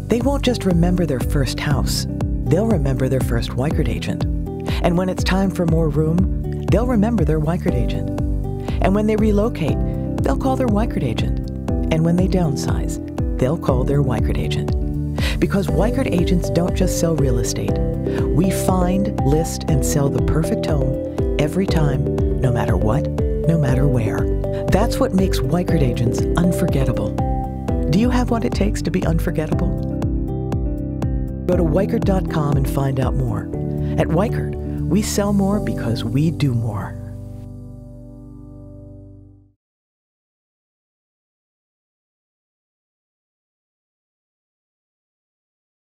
They won't just remember their first house, they'll remember their first Weichert agent. And when it's time for more room, they'll remember their Weichert agent. And when they relocate, they'll call their Weichert agent. And when they downsize, they'll call their Weichert agent. Because Weichert agents don't just sell real estate. We find, list, and sell the perfect home every time, no matter what, no matter where. That's what makes Weichert agents unforgettable. Do you have what it takes to be unforgettable? Go to Weichert.com and find out more. At Weichert, we sell more because we do more.